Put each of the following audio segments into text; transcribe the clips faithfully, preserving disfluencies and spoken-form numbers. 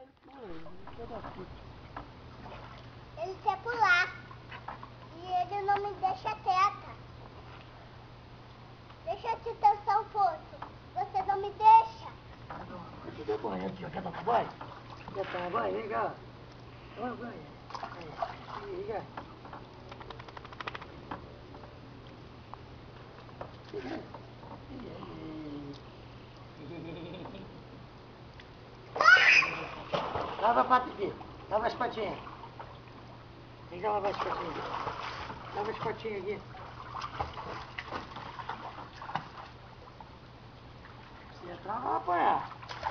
Ele quer pular. E ele não me deixa quieta. Deixa eu te dançar um pouco. Você não me deixa. Você deu banho aqui, ó. Quer tomar banho? Quer tomar banho? Vem cá. Toma banho. Vem cá. Lava a pata aqui. Lava as patinhas. Vem cá lavar as patinhas aqui. Lava as patinhas aqui. Se entrar, não vai apanhar.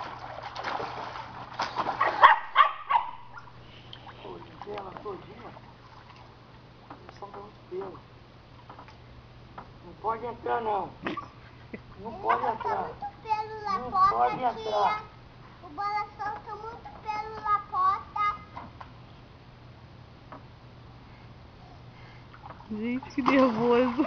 Pô, ela todinha. Só dá muito pelo. Não pode entrar, não. Não pode entrar. Muito pelo na Não porta, pode entrar. tia. O Bola solta muito pelo na porta. Gente, que nervoso.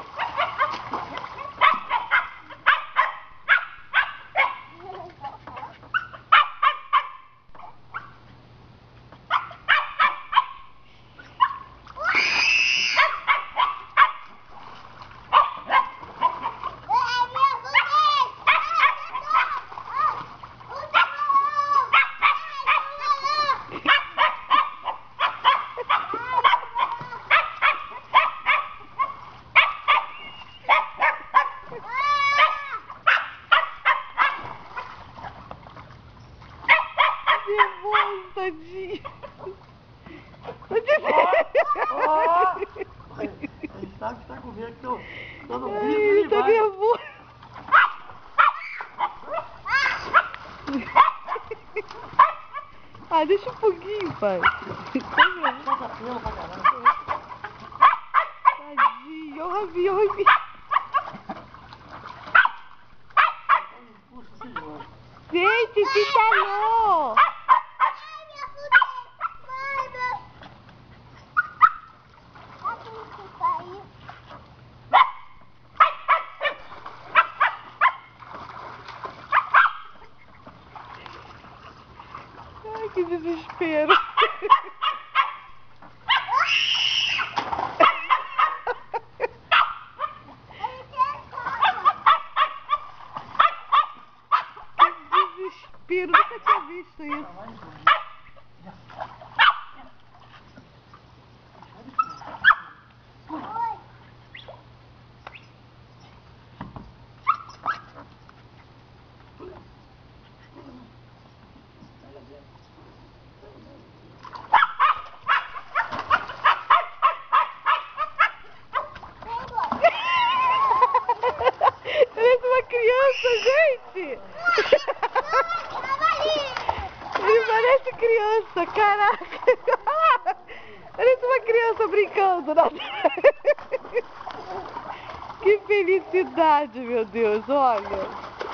Nervoso, tadinho. Ó! Ele sabe que tá com medo que eu tô no bico e Ele ele tá vai. nervoso. Ah, deixa um pouquinho, pai. Solta pelo pra caramba. Tadinho, ó o rabinho, ó o rabinho. Puxa esse jogo. Gente, se entalhou. Ai, minha fudeu. Vai, meu. Aqui que saiu. Ai, que desespero. Ele quer coisa. Que desespero. Nunca tinha visto isso. Oi. Parece uma criança, gente. Ele parece criança, caraca. Parece uma criança brincando. Né? Que felicidade, meu Deus, olha.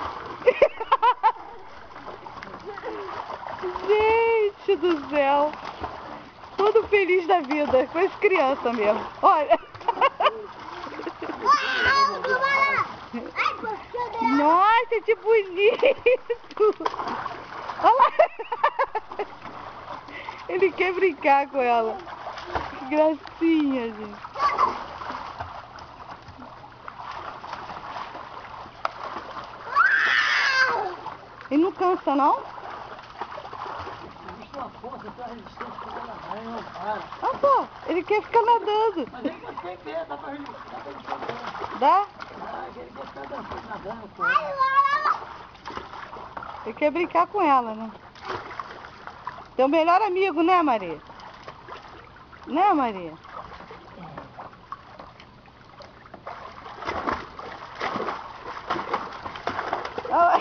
Gente do céu. Todo feliz da vida, com as crianças mesmo. Olha. Nossa, que bonito. Olha lá. Ele quer brincar com ela. Que gracinha, gente. Ele não cansa, não? Existe uma força, tem uma resistência que tá nadando, não para. Ah, pô, ele quer ficar nadando. Mas ele quer ficar em pé, dá pra ele dá pra ele ficar andando. Dá? Ah, ele quer ficar dançando, nadando com ela. Ele quer brincar com ela, né? Teu melhor amigo, né, Maria? Né, Maria? Ah,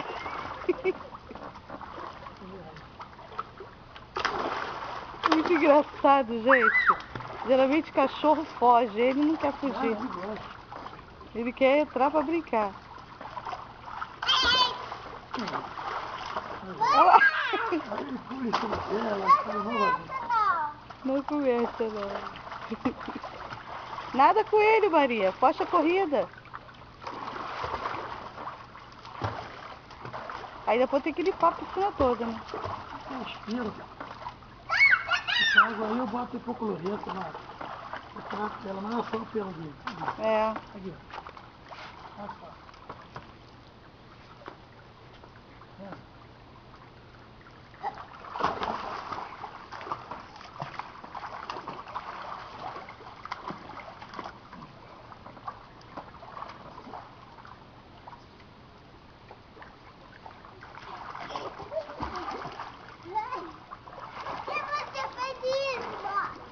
muito engraçado, gente. Geralmente cachorro foge, ele não quer fugir. Ele quer entrar pra brincar. Olha lá. Ele pula em cima dela, faz uma Não começa, não. Nada com ele, Maria. Posta a corrida. Aí depois tem que limpar a piscina toda, né? É espiro. Essa água aí eu boto hipocloreto na... Eu trato dela, mas não é só o pelo dele. Aqui. É. Aqui. Olha só. É. Por que você fez isso?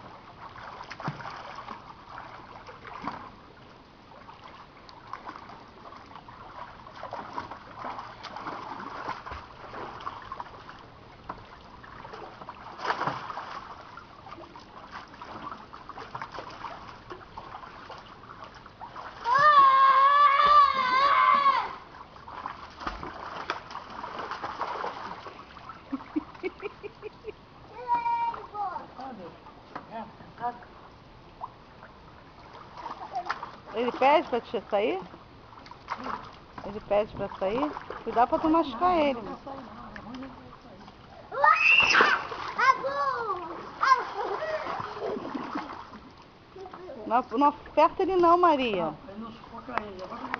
Ele pede pra te sair? Ele pede pra sair? Cuidado pra tu machucar ele. Não vai sair não, é ruim ele sair. Não, não aperta ele não, Maria. Não, ele não sufoca ele.